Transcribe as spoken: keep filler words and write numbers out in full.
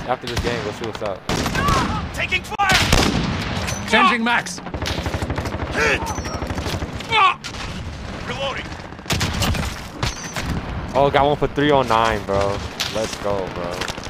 after this game, go see what's up. Taking fire! Changing max! Reloading! Oh, got one for three oh nine, bro. Let's go, bro.